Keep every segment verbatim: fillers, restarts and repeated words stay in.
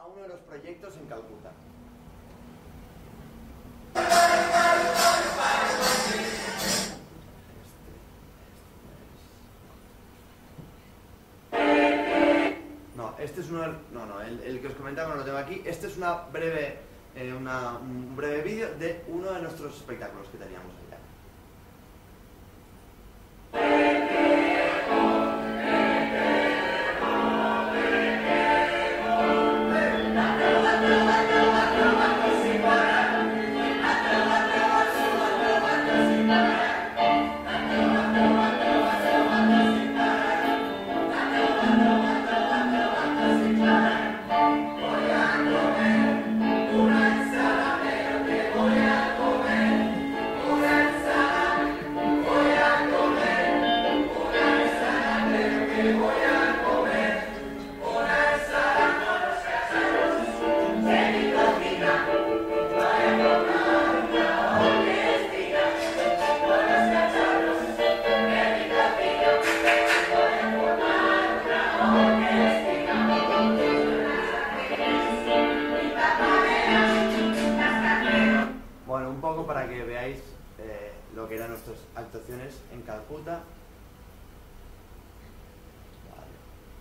a uno de los proyectos en Calcuta. No, este es uno del, no, no, el, el que os comentaba no lo tengo aquí. Este es una breve, eh, una, un breve vídeo de uno de nuestros espectáculos que teníamos allá. Bueno, un poco para que veáis eh, lo que eran nuestras actuaciones en Calcuta. Vale.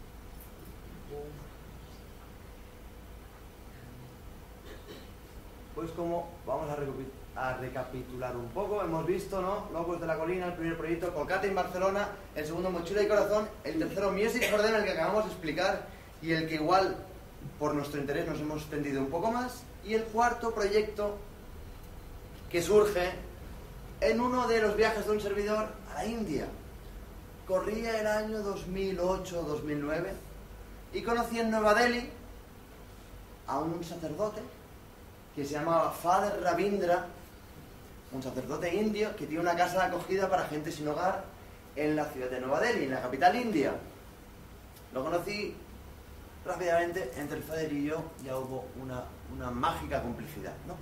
Pues como vamos a, a recapitular un poco, hemos visto, ¿no? Locos de la Colina, el primer proyecto, Colcata en Barcelona, el segundo Mochila y Corazón, el tercero Music for Them, el que acabamos de explicar y el que igual por nuestro interés nos hemos extendido un poco más, y el cuarto proyecto que surge en uno de los viajes de un servidor a la India. Corría el año dos mil ocho o dos mil nueve y conocí en Nueva Delhi a un sacerdote que se llamaba Father Ravindra, un sacerdote indio que tiene una casa de acogida para gente sin hogar en la ciudad de Nueva Delhi, en la capital india. Lo conocí rápidamente, entre el Father y yo ya hubo una, una mágica complicidad, ¿no?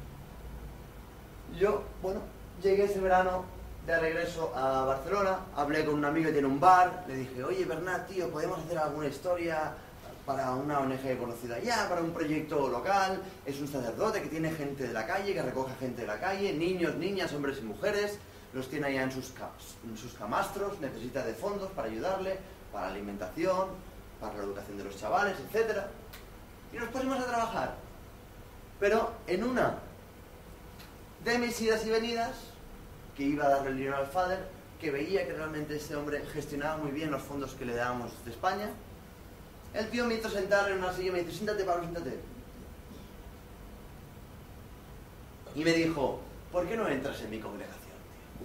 Yo, bueno, llegué ese verano de regreso a Barcelona, hablé con un amigo que tiene un bar, le dije, oye Bernat, tío, ¿podemos hacer alguna historia para una O N G conocida ya, para un proyecto local? Es un sacerdote que tiene gente de la calle, que recoge gente de la calle, niños, niñas, hombres y mujeres, los tiene allá en sus, en sus camastros, necesita de fondos para ayudarle, para la alimentación, para la educación de los chavales, etcétera. Y nos pusimos a trabajar. Pero en una de mis idas y venidas, que iba a darle el dinero al Father, que veía que realmente este hombre gestionaba muy bien los fondos que le dábamos de España, el tío me hizo sentar en una silla y me dice, siéntate, Pablo, siéntate. Y me dijo, ¿por qué no entras en mi congregación, tío?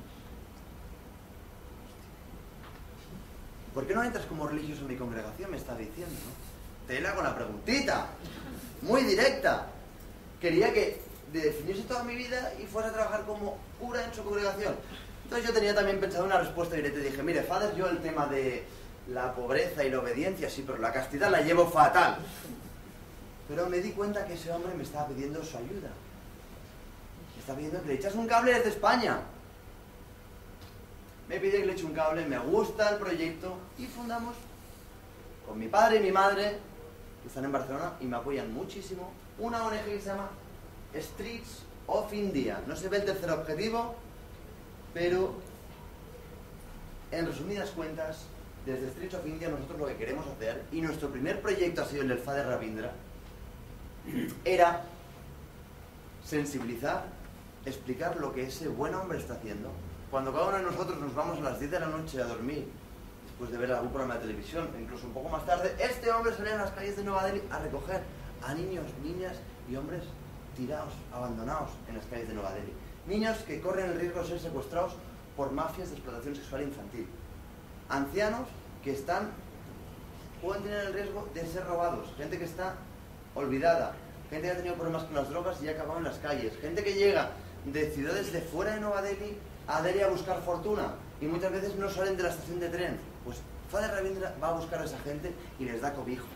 ¿Por qué no entras como religioso en mi congregación? Me está diciendo, ¿no? Te le hago una preguntita, muy directa. Quería que definiese toda mi vida y fuese a trabajar como cura en su congregación. Entonces yo tenía también pensado una respuesta directa y dije, mire, Father, yo el tema de la pobreza y la obediencia sí, pero la castidad la llevo fatal. Pero me di cuenta que ese hombre me estaba pidiendo su ayuda. Me estaba pidiendo que le echas un cable desde España. Me pide que le eche un cable, me gusta el proyecto y fundamos con mi padre y mi madre, que están en Barcelona y me apoyan muchísimo, una O N G que se llama Streets of India. No se ve el tercer objetivo, pero en resumidas cuentas, desde Streets of India nosotros lo que queremos hacer, y nuestro primer proyecto ha sido el del Father Ravindra, era sensibilizar, explicar lo que ese buen hombre está haciendo. Cuando cada uno de nosotros nos vamos a las diez de la noche a dormir, después de ver algún programa de televisión, incluso un poco más tarde, este hombre sale a las calles de Nueva Delhi a recoger a niños, niñas y hombres tirados, abandonados en las calles de Nueva Delhi. Niños que corren el riesgo de ser secuestrados por mafias de explotación sexual infantil. Ancianos que están, pueden tener el riesgo de ser robados. Gente que está olvidada. Gente que ha tenido problemas con las drogas y ha acabado en las calles. Gente que llega de ciudades de fuera de Nueva Delhi a Delhi a buscar fortuna. Y muchas veces no salen de la estación de tren. Pues Father Ravindra va a buscar a esa gente y les da cobijo.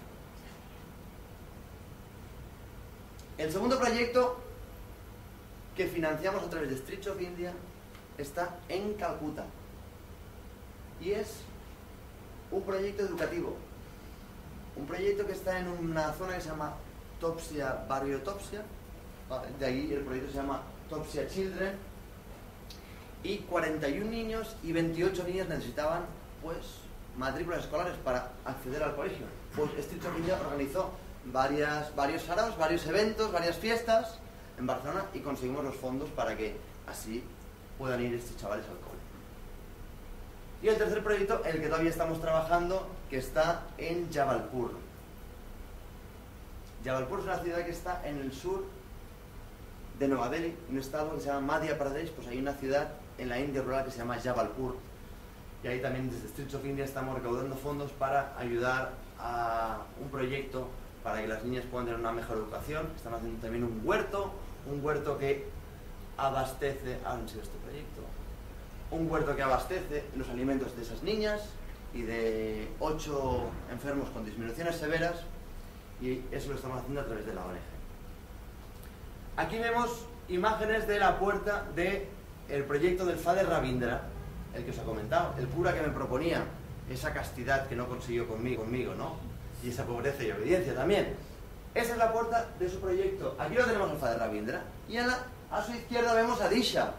El segundo proyecto que financiamos a través de Streets of India está en Calcuta y es un proyecto educativo, un proyecto que está en una zona que se llama Topsia Barrio Topsia, ¿vale? De ahí el proyecto se llama Topsia Children, y cuarenta y un niños y veintiocho niñas necesitaban pues matrículas escolares para acceder al colegio. Pues Streets of India organizó varias, varios saraos, varios eventos, varias fiestas en Barcelona y conseguimos los fondos para que así puedan ir estos chavales al cole. Y el tercer proyecto, el que todavía estamos trabajando, que está en Jabalpur. Jabalpur es una ciudad que está en el sur de Nueva Delhi, un estado que se llama Madhya Pradesh. Pues hay una ciudad en la India rural que se llama Jabalpur, y ahí también desde Streets of India estamos recaudando fondos para ayudar a un proyecto para que las niñas puedan tener una mejor educación. Están haciendo también un huerto, un huerto que abastece, ah, no sé este proyecto, un huerto que abastece los alimentos de esas niñas y de ocho enfermos con disminuciones severas, y eso lo estamos haciendo a través de la O N G. Aquí vemos imágenes de la puerta del proyecto del Father Ravindra, el que os he comentado, el cura que me proponía esa castidad que no consiguió conmigo, conmigo, ¿no? Y esa pobreza y obediencia también. Esa es la puerta de su proyecto. Aquí lo tenemos al Father Ravindra, y a, la, a su izquierda vemos a Disha,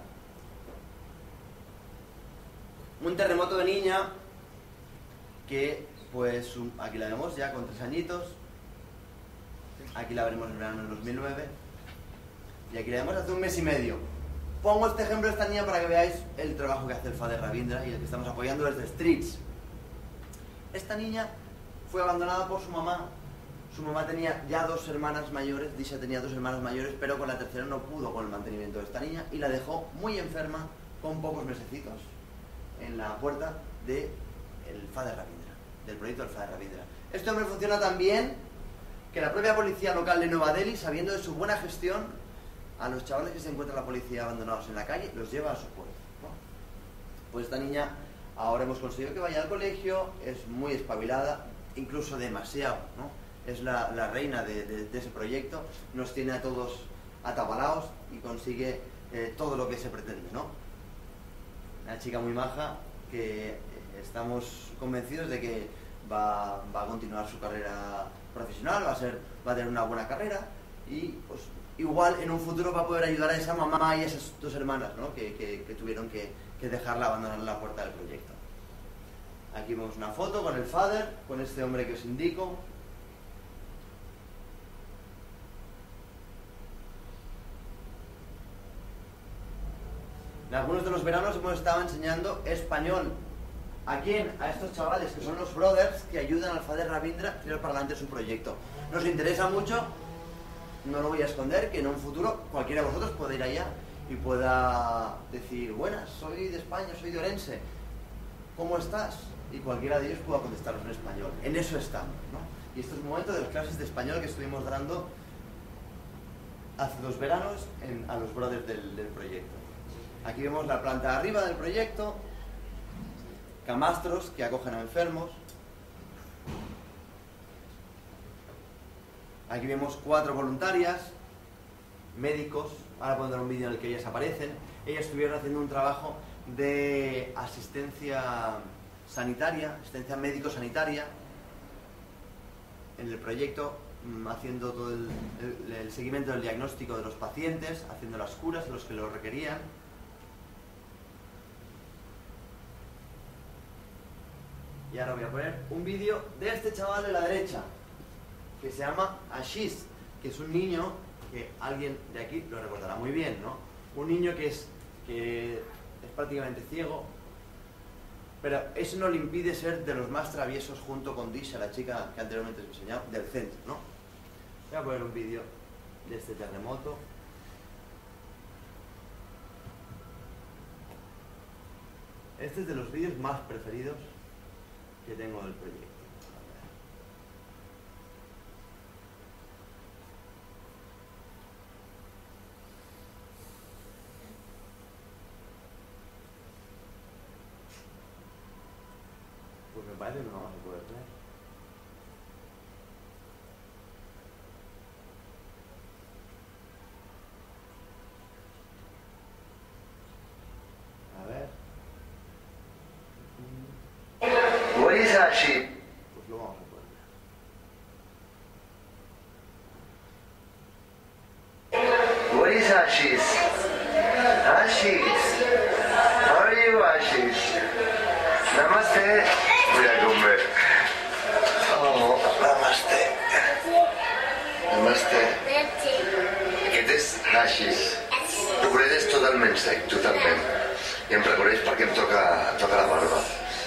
un terremoto de niña que, pues, un, aquí la vemos ya con tres añitos. Aquí la veremos en verano del dos mil nueve. Y aquí la vemos hace un mes y medio. Pongo este ejemplo de esta niña para que veáis el trabajo que hace el Father Ravindra y el que estamos apoyando desde Streets. Esta niña fue abandonada por su mamá. Su mamá tenía ya dos hermanas mayores, Disha tenía dos hermanas mayores, pero con la tercera no pudo con el mantenimiento de esta niña y la dejó muy enferma con pocos mesecitos en la puerta del Father Ravindra, del proyecto del Father Ravindra. Este hombre funciona tan bien que la propia policía local de Nueva Delhi, sabiendo de su buena gestión, a los chavales que se encuentran la policía abandonados en la calle, los lleva a su puerta, ¿no? Pues esta niña ahora hemos conseguido que vaya al colegio, es muy espabilada, incluso demasiado, ¿no? Es la, la reina de, de, de ese proyecto, nos tiene a todos atabalados y consigue eh, todo lo que se pretende, ¿no? Una chica muy maja que eh, estamos convencidos de que va, va a continuar su carrera profesional, va a, ser, va a tener una buena carrera y pues igual en un futuro va a poder ayudar a esa mamá y a esas dos hermanas, ¿no? que, que, que tuvieron que, que dejarla abandonar la puerta del proyecto. Aquí vemos una foto con el Father, con este hombre que os indico. En algunos de los veranos hemos estado enseñando español. ¿A quién? A estos chavales que son los brothers que ayudan al Father Ravindra a tirar para adelante su proyecto. Nos interesa mucho, no lo voy a esconder, que en un futuro cualquiera de vosotros pueda ir allá y pueda decir: buenas, soy de España, soy de Orense, ¿cómo estás? Y cualquiera de ellos pueda contestaros en español. En eso estamos, ¿no? Y este es el momento de las clases de español que estuvimos dando hace dos veranos en, a los brothers del, del proyecto. Aquí vemos la planta de arriba del proyecto, camastros que acogen a enfermos. Aquí vemos cuatro voluntarias, médicos. Ahora pondré un vídeo en el que ellas aparecen. Ellas estuvieron haciendo un trabajo de asistencia sanitaria, asistencia médico-sanitaria en el proyecto, haciendo todo el, el, el seguimiento del diagnóstico de los pacientes, haciendo las curas a los que lo requerían. Y ahora voy a poner un vídeo de este chaval de la derecha, que se llama Ashish, que es un niño que alguien de aquí lo recordará muy bien, ¿no? Un niño que es, que es prácticamente ciego, pero eso no le impide ser de los más traviesos junto con Disha, la chica que anteriormente os he enseñado, del centro, ¿no? Voy a poner un vídeo de este terremoto. Este es de los vídeos más preferidos que tengo del proyecto. Pues me parece que no vamos a poder ver. A ver. What is Ashi? Pues lo vamos a poder ver. Mira com ve. Oh, namaste. Namaste. Aquest és hashis. L'obret és totalment sec, totalment. I em reconeix perquè em toca, em toca la barba.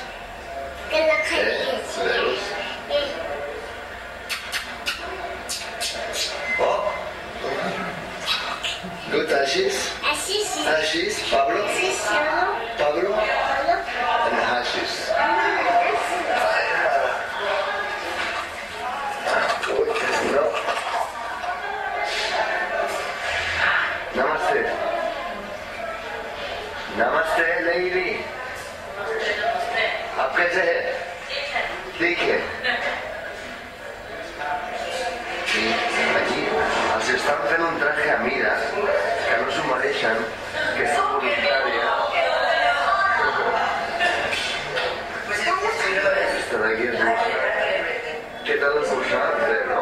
Eh? Veus? Oh! Good hashis? Hashis, Pablo? Pablo? And hashis. No. Namaste. Namaste, lady. आप कैसे हैं? ठीक है. I aquí els estan fent un traje a mida que no s'ho mereixen, que és voluntària. Esta de aquí és voluntària. Què tal esmorzar? Bé, no?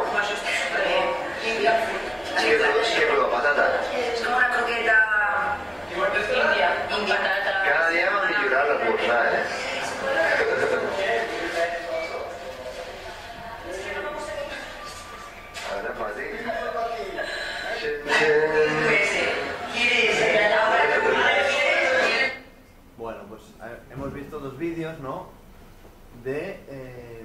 ¿Qué prueba? ¿Patata? Es como una croqueta india. Cada día va a millorar la esmorzar, ¿eh? Ahora para ti. Bueno, pues a ver, hemos visto dos vídeos, ¿no? De... Eh,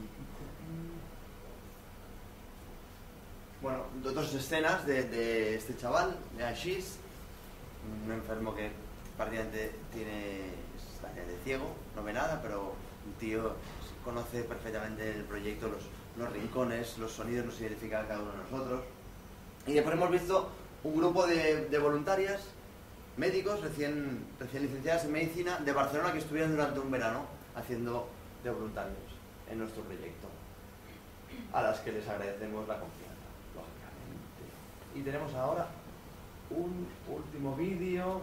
bueno, de dos escenas de, de este chaval, de Ashish, un enfermo que prácticamente tiene es de ciego, no ve nada, pero un tío conoce perfectamente el proyecto, los, los rincones, los sonidos, nos identifica a cada uno de nosotros. Y después hemos visto un grupo de, de voluntarias, médicos recién, recién licenciadas en medicina de Barcelona que estuvieron durante un verano haciendo de voluntarios en nuestro proyecto, a las que les agradecemos la confianza, lógicamente. Y tenemos ahora un último vídeo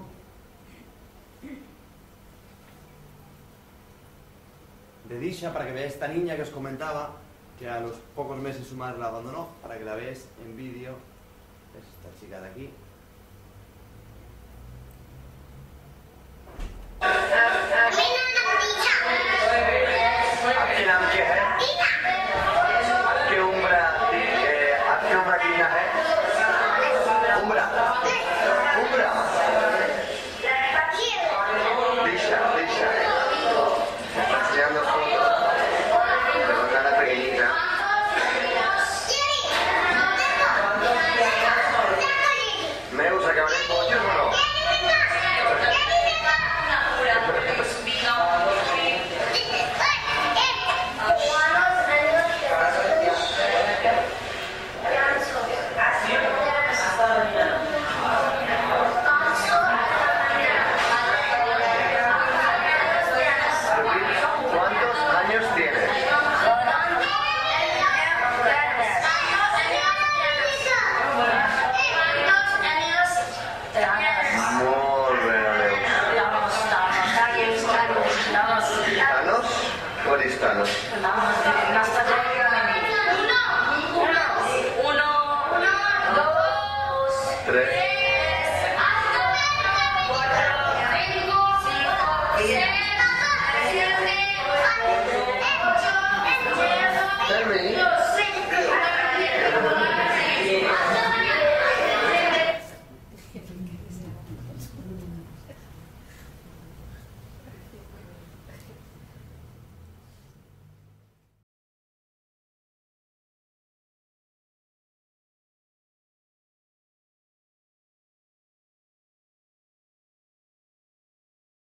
de Disha para que veáis esta niña que os comentaba que a los pocos meses su madre la abandonó, para que la veáis en vídeo. Esta chica de aquí. आपके नाम क्या है? आपके उम्र आपकी उम्र कितना है? उम्र उम्र Disha, Disha. Enseñando fotos de una cara pequeñita. ¿Me gusta que hablen pollos o no? ¿Cuántos años tienes? Molt bé, adéu. Thanos? What is Thanos?